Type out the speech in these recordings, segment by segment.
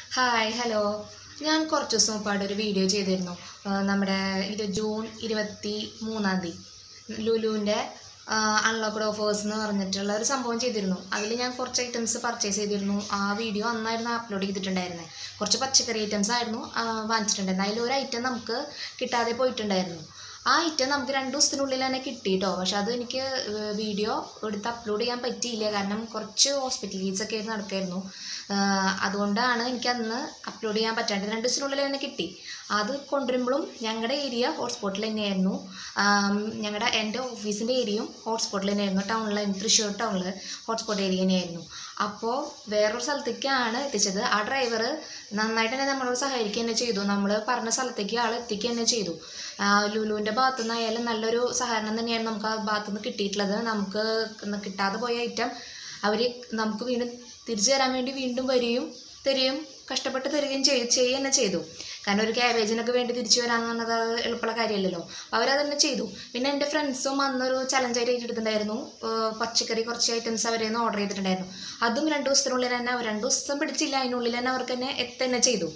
Hi hello ഞാൻ കുറച്ച് ദിവസം മുമ്പായിട്ട് ഒരു വീഡിയോ ചെയ്തിരുന്നു. നമ്മുടെ ജൂൺ 23 ലുലുവിൻ്റെ അൺലോക്ക്ഡ് ഓഫേഴ്സ് എന്ന് പറഞ്ഞിട്ടുള്ള ഒരു സംഭവം ചെയ്തിരുന്നു. അതിൽ ഞാൻ കുറച്ച് ഐറ്റംസ് പർച്ചേസ് ചെയ്തിരുന്നു. ആ വീഡിയോ അന്നായിരുന്നു അപ്ലോഡ് ചെയ്തിട്ടുണ്ടായിരുന്നത്. കുറച്ച് പച്ചക്കറി ഐറ്റംസ് ആയിരുന്നു വാങ്ങിച്ചിട്ടുണ്ടായിരുന്നത്. അതിലൊരു ഐറ്റം നമുക്ക് കിട്ടാതെ പോയിട്ടുണ്ടായിരുന്നു. ആ ഐറ്റം നമുക്ക് 2 ദിവസത്തിനുള്ളിൽ തന്നെ കിട്ടി കേട്ടോ. പക്ഷെ അത് എനിക്ക് വീഡിയോ എടുത്ത് അപ്ലോഡ് ചെയ്യാൻ പറ്റിയില്ല. കാരണം കുറച്ച് ഹോസ്പിറ്റൽ കേസൊക്കെ ആയിട്ട് നടക്കുമായിരുന്നു. അതുകൊണ്ടാണ് എനിക്കന്ന് അപ്ലോഡ് ചെയ്യാൻ പറ്റാണ്ട് 2 ദിവസത്തിനുള്ളിൽ തന്നെ കിട്ടി. അത് കൊണ്ടുവരുമ്പോഴും ഞങ്ങളുടെ ഏരിയ ഹോട്ട്സ്പോട്ടിൽ തന്നെയായിരുന്നു. എൻ്റെ ഓഫീസിൻ്റെ ഏരിയയും ഹോട്ട്സ്പോട്ടിൽ തന്നെയായിരുന്നു. തൃശ്ശൂർ ടൗണിൽ ഹോട്ട്സ്പോട്ട് ഏരിയ തന്നെയായിരുന്നു. അപ്പോൾ വേറൊരു സ്ഥലത്തേക്കാണ് എത്തിച്ചത്. ആ ഡ്രൈവർ നന്നായിട്ട് തന്നെ നമ്മളോട് സഹായിക്കുക തന്നെ ചെയ്തു. നമ്മൾ പറഞ്ഞ സ്ഥലത്തേക്ക് ആൾ എത്തിക്കുക തന്നെ ചെയ്തു. ലുലുവിൻ്റെ ഭാഗത്തു നിന്നായാലും നല്ലൊരു സഹകരണം തന്നെയാണ് നമുക്ക് ആ ഭാഗത്തു നിന്ന് കിട്ടിയിട്ടുള്ളത്. നമുക്ക് കിട്ടാതെ പോയ ഐറ്റം അവർ നമുക്ക് വീണ്ടും തിരിച്ചു തരാൻ വേണ്ടി വീണ്ടും തരികയും കഷ്ടപ്പെട്ട് തരികയും ചെയ്യുക തന്നെ ചെയ്തു. കാരണം ഒരു ക്യാബേജിനൊക്കെ വേണ്ടി തിരിച്ചു വരാമെന്ന് പറഞ്ഞത് അത് എളുപ്പമുള്ള കാര്യമല്ലല്ലോ. അവരത് തന്നെ ചെയ്തു. പിന്നെ എൻ്റെ ഫ്രണ്ട്സും അന്നൊരു ചലഞ്ചായിട്ട് ഏറ്റെടുത്തിട്ടുണ്ടായിരുന്നു. പച്ചക്കറി കുറച്ച് ഐറ്റംസ് അവരെ നിന്ന് ഓർഡർ ചെയ്തിട്ടുണ്ടായിരുന്നു. അതും 2 ദിവസത്തിനുള്ളിൽ തന്നെ 2 ദിവസം പിടിച്ചില്ല, അതിനുള്ളിൽ തന്നെ അവർക്ക് തന്നെ എത്തന്നെ ചെയ്തു.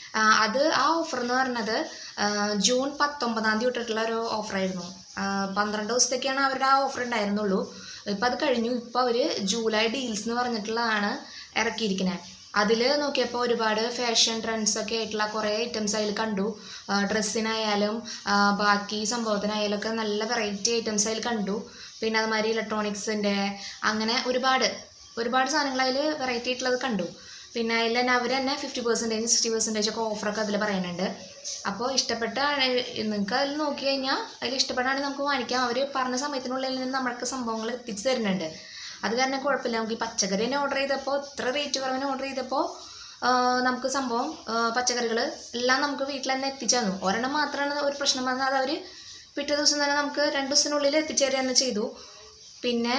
ആ ഓഫർ എന്ന് പറഞ്ഞത് ജൂൺ 19 തൊട്ടിട്ടുള്ള ഒരു ഓഫറായിരുന്നു. 12 ദിവസത്തേക്കാണ് അവരുടെ ആ ഓഫർ ഉണ്ടായിരുന്നുള്ളൂ. ഇപ്പം അത് കഴിഞ്ഞു. ഇപ്പോൾ അവർ ജൂലൈ ഡീൽസ് എന്ന് പറഞ്ഞിട്ടുള്ളതാണ് ഇറക്കിയിരിക്കുന്നത്. അതിൽ നോക്കിയപ്പോൾ ഒരുപാട് ഫാഷൻ ട്രെൻഡ്സൊക്കെ ആയിട്ടുള്ള കുറേ ഐറ്റംസ് അതിൽ കണ്ടു. ഡ്രസ്സിനായാലും ബാക്കി സംഭവത്തിനായാലും ഒക്കെ നല്ല വെറൈറ്റി ഐറ്റംസ് അതിൽ കണ്ടു. പിന്നെ അതുമാതിരി ഇലക്ട്രോണിക്സിൻ്റെ അങ്ങനെ ഒരുപാട് സാധനങ്ങൾ അതിൽ വെറൈറ്റി ആയിട്ടുള്ളത് കണ്ടു. പിന്നെ അതിൽ തന്നെ അവർ തന്നെ 50%, 60% ഒക്കെ ഓഫറൊക്കെ അതിൽ പറയുന്നുണ്ട്. അപ്പോൾ നിങ്ങൾക്ക് അതിൽ നോക്കി കഴിഞ്ഞാൽ അതിൽ ഇഷ്ടപ്പെടാണെങ്കിൽ നമുക്ക് വാങ്ങിക്കാം. അവർ പറഞ്ഞ സമയത്തിനുള്ളിൽ നിന്ന് നമ്മൾക്ക് സംഭവങ്ങൾ എത്തിച്ചു തരുന്നുണ്ട്. അത് കാരണം കുഴപ്പമില്ല. നമുക്ക് ഈ പച്ചക്കറി തന്നെ ഓർഡർ ചെയ്തപ്പോൾ ഇത്ര റേറ്റ് കുറവിന് ഓർഡർ ചെയ്തപ്പോൾ നമുക്ക് സംഭവം പച്ചക്കറികൾ എല്ലാം നമുക്ക് വീട്ടിൽ തന്നെ എത്തിച്ചു തന്നു. ഒരെണ്ണം മാത്രമാണ് ഒരു പ്രശ്നം വന്നത്. അത് അവർ പിറ്റേ ദിവസം തന്നെ നമുക്ക് 2 ദിവസത്തിനുള്ളിൽ എത്തിച്ചു തരിക തന്നെ ചെയ്തു. പിന്നെ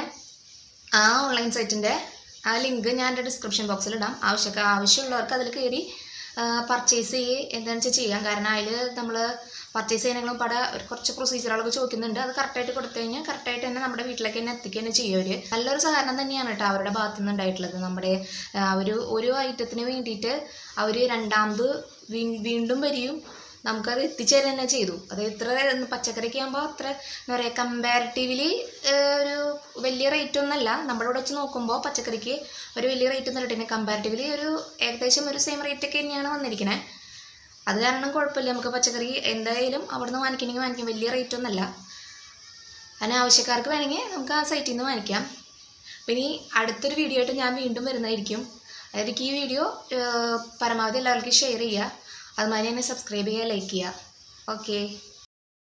ആ ഓൺലൈൻ സൈറ്റിൻ്റെ ആ ലിങ്ക് ഞാൻ എൻ്റെ ഡിസ്ക്രിപ്ഷൻ ബോക്സിൽ ഇടാം. ആവശ്യമുള്ളവർക്ക് അതിൽ കയറി പർച്ചേസ് എന്താണെന്ന് വെച്ചാൽ ചെയ്യാം. കാരണം അതിൽ നമ്മൾ പർച്ചേസ് ചെയ്യണമെങ്കിലും കുറച്ച് പ്രൊസീജിയറുകളൊക്കെ ചോദിക്കുന്നുണ്ട്. അത് കറക്റ്റായിട്ട് കൊടുത്തു കഴിഞ്ഞാൽ കറക്റ്റായിട്ട് തന്നെ നമ്മുടെ വീട്ടിലേക്ക് തന്നെ എത്തിക്കുക തന്നെ ചെയ്യും. അവർ നല്ലൊരു സഹകരണം തന്നെയാണ് കേട്ടോ അവരുടെ ഭാഗത്തു നിന്ന് ഉണ്ടായിട്ടുള്ളത്. നമ്മുടെ ഒരു ഐറ്റത്തിന് വേണ്ടിയിട്ട് അവർ രണ്ടാമത് വീണ്ടും വരികയും നമുക്കത് എത്തിച്ചു തരുക തന്നെ ചെയ്തു. അത് ഇത്ര പച്ചക്കറിക്ക് ആകുമ്പോൾ അത്ര എന്താ പറയുക, കമ്പാരിറ്റീവ്ലി ഒരു വലിയ റേറ്റ് ഒന്നുമല്ല. നമ്മുടെ ഇവിടെ വെച്ച് നോക്കുമ്പോൾ പച്ചക്കറിക്ക് ഒരു വലിയ റേറ്റ് ഒന്നും ഇട്ടില്ല. കമ്പാരിറ്റീവ്ലി ഏകദേശം ഒരു സെയിം റേറ്റൊക്കെ തന്നെയാണ് വന്നിരിക്കുന്നത്. അത് കാരണം കുഴപ്പമില്ല. നമുക്ക് പച്ചക്കറി എന്തായാലും അവിടെ നിന്ന് വാങ്ങിക്കണമെങ്കിൽ വലിയ റേറ്റ് ഒന്നുമല്ല. അതിന് ആവശ്യക്കാർക്ക് വേണമെങ്കിൽ നമുക്ക് ആ സൈറ്റിൽ നിന്ന് വാങ്ങിക്കാം. പിന്നെ അടുത്തൊരു വീഡിയോ ആയിട്ട് ഞാൻ വീണ്ടും വരുന്നതായിരിക്കും. അതായത് ഈ വീഡിയോ പരമാവധി എല്ലാവർക്കും ഷെയർ ചെയ്യുക. അതുമാതിരി തന്നെ സബ്സ്ക്രൈബ് ചെയ്യുക, ലൈക്ക് ചെയ്യുക. ഓക്കെ.